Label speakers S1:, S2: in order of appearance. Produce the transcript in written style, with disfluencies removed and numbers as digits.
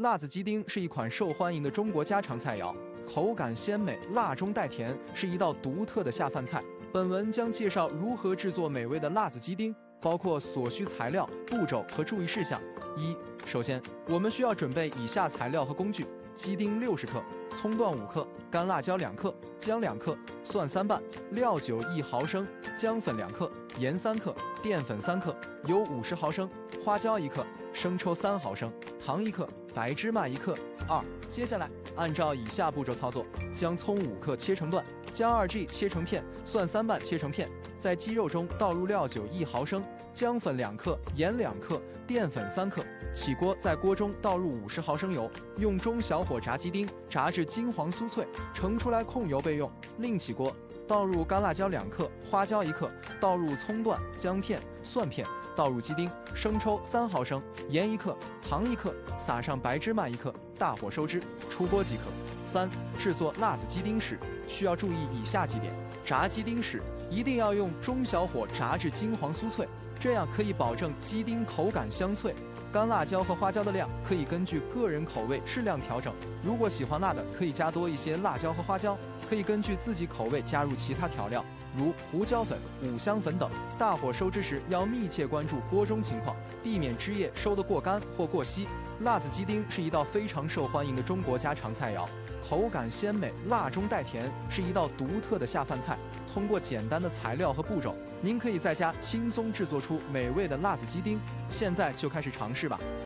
S1: 辣子鸡丁是一款受欢迎的中国家常菜肴，口感鲜美，辣中带甜，是一道独特的下饭菜。本文将介绍如何制作美味的辣子鸡丁，包括所需材料、步骤和注意事项。首先，我们需要准备以下材料和工具：鸡丁60克，葱段5克，干辣椒2克，姜2克，蒜3瓣，料酒1毫升，姜粉2克，盐3克，淀粉3克，油50毫升，花椒1克，生抽3毫升，糖1克，白芝麻1克。接下来按照以下步骤操作：将葱5克切成段，姜2G 切成片，蒜3瓣切成片。在鸡肉中倒入料酒1毫升，姜粉2克，盐2克，淀粉3克。起锅，在锅中倒入50毫升油，用中小火炸鸡丁，炸至金黄酥脆，盛出来控油备用。另起锅，倒入干辣椒2克，花椒1克，倒入葱段、姜片、蒜片，倒入鸡丁，生抽3毫升，盐1克，糖1克，撒上白芝麻1克，大火收汁，出锅即可。制作辣子鸡丁时需要注意以下几点：炸鸡丁时一定要用中小火炸至金黄酥脆，这样可以保证鸡丁口感香脆。干辣椒和花椒的量可以根据个人口味适量调整，如果喜欢辣的，可以加多一些辣椒和花椒，可以根据自己口味加入其他调料，如胡椒粉、五香粉等。大火收汁时要密切关注锅中情况，避免汁液收得过干或过稀。辣子鸡丁是一道非常受欢迎的中国家常菜肴，口感鲜美，辣中带甜，是一道独特的下饭菜。通过简单的材料和步骤，您可以在家轻松制作出美味的辣子鸡丁。现在就开始尝试吧。